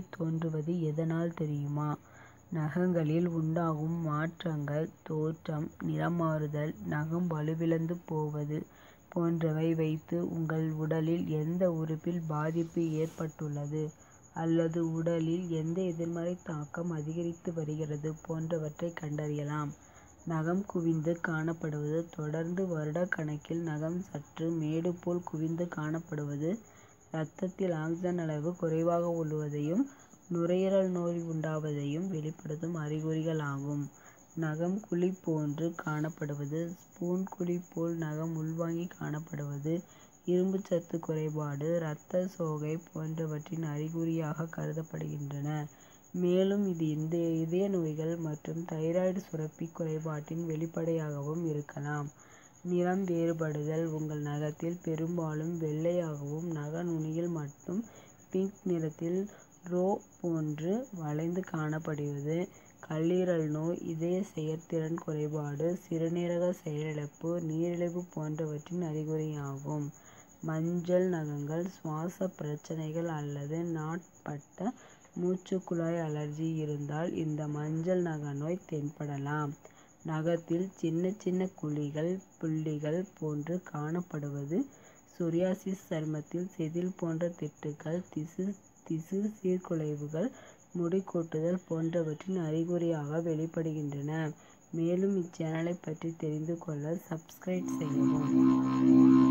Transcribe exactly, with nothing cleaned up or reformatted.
தோன்றுவது எதனால் தெரியுமா? நகங்களில் உண்டாகும் மாற்றங்கள், தோற்றம், நிறமாறுதல், நகம் வலுவிழந்து போவது போன்றவை வைத்து உங்கள் உடலில் எந்த உறுப்பில் பாதிப்பு ஏற்பட்டுள்ளது அல்லது உடலில் எந்த எதிர்மறை தாக்கம் அதிகரித்து வருகிறது போன்றவற்றை கண்டறியலாம். நகம் குவிந்து காணப்படுவது தொடர்ந்து வருடக்கணக்கில் நகம் சற்று மேடு போல் குவிந்து காணப்படுவது, இரத்தத்தில் ஆக்சிஜன் அளவு குறைவாக உள்ளதையும் நுரையீரல் நோய் உண்டாவதையும் வெளிப்படுத்தும் அறிகுறிகள் ஆகும். நகம் குழி போன்று காணப்படுவது, ஸ்பூன் குழி போல் நகம் உள்வாங்கி காணப்படுவது, இரும்புச்சத்து குறைபாடு, இரத்த சோகை போன்றவற்றின் அறிகுறியாக கருதப்படுகின்றன. மேலும் இது இந்த இதய நோய்கள் மற்றும் தைராய்டு சுரப்பி குறைபாட்டின் வெளிப்பாடாகவும் இருக்கலாம். நிறம் வேறுபடுதல் உங்கள் நகத்தில் பெரும்பாலும் வெள்ளையாகவும் நக நுனியில் மட்டும் பிங்க் நிறத்தில் ரோ போன்று வளைந்து காணப்படுவது, கல்லீரல் நோய், இதய செயற்திறன் குறைபாடு, சிறுநீரக செயலிழப்பு, நீரிழிவு போன்றவற்றின் அறிகுறியாகும். மஞ்சள் நகங்கள் சுவாச பிரச்சனைகள் அல்லது நாட்பட்ட மூச்சுக்குழாய் அலர்ஜி இருந்தால் இந்த மஞ்சள் நக நோய் தென்படலாம். நகத்தில் சின்ன சின்ன குழிகள், புள்ளிகள் போன்று காணப்படுவது, சொரியாசிஸ், சருமத்தில் செதில் போன்ற திட்டுகள், திசு திசு சீர்குலைவுகள், முடி கொட்டுதல் போன்றவற்றின் அறிகுறியாக வெளிப்படுகின்றன. மேலும் இச்சேனலை பற்றி தெரிந்து கொள்ள சப்ஸ்கிரைப் செய்யவும்.